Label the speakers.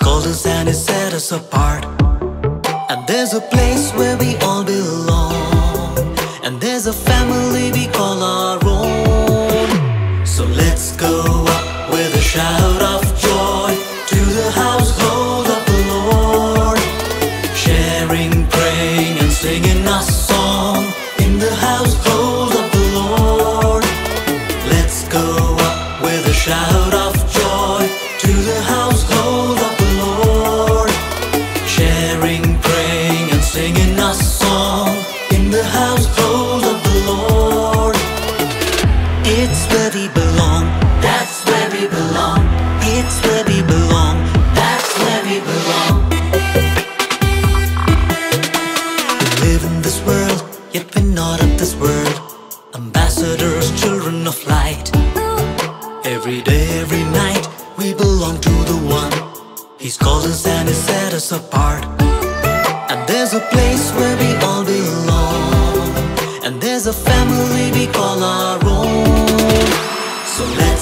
Speaker 1: called us and He set us apart. And there's a place where we all belong, and there's a family we call our own. So let's go up with a shout of joy to the household of the Lord, sharing, praying and singing a song in the household of the Lord. Let's go up with a shout of joy to the household of the Lord, sharing, praying and singing a song in the household of the Lord. It's where we belong, that's where we belong. It's where we belong, that's where we belong. We live in this world, yet we're not of this world. Ambassadors, children of light. Every day, every night, we belong to the One. He's called us and He set us apart. And there's a place where we all belong, and there's a family we call our own. So let's